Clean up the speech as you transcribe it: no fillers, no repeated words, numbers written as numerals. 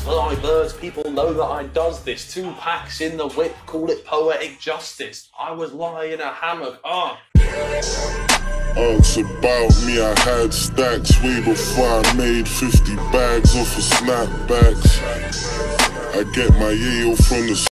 fly birds, people know that I does this. 2 packs in the whip, call it poetic justice. I was lying in a hammock, Ask about me, I had stacks way before I made 50 bags off of snapbacks. I get my yayo from the